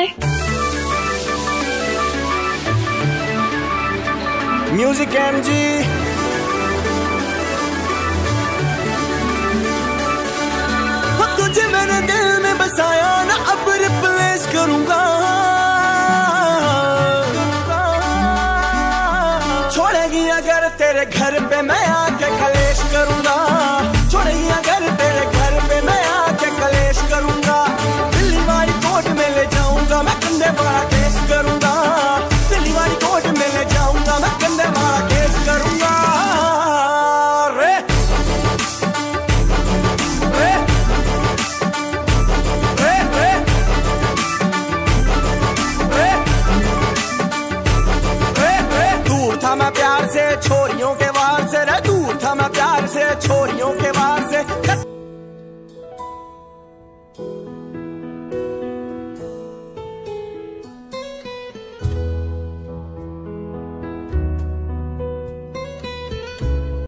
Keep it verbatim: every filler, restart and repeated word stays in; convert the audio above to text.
Music M G तुझे मैंने दिल में बसाया ना, अब रिप्लेस करूंगा। छोड़ेगी अगर तेरे घर पे मैं आके कलेश करूंगा। छोड़ेगी अगर तेरे घर पे मैं आके कलेश करूंगा। दिल्ली वाली कोर्ट में ले जाऊंगा मैं, कंधे वाला केस करूंगा। दिल्ली वाली कोर्ट में ले जाऊंगा मैं, कंधे वाला केस करूंगा। रे रे रे रे रे रे रे दूर था मैं प्यार से छोरियों के वार से, रे दूर था मैं प्यार से छोरियों के वार से।